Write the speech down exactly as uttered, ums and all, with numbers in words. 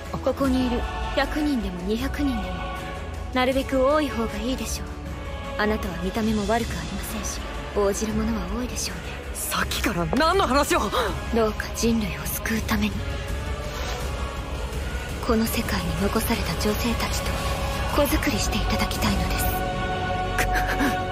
ここにいるひゃくにんでもにひゃくにんでもなるべく多い方がいいでしょう。あなたは見た目も悪くありませんし、応じる者は多いでしょうね。 さっきから何の話を。 どうか人類を救うために、この世界に残された女性たちと子作りしていただきたいのです。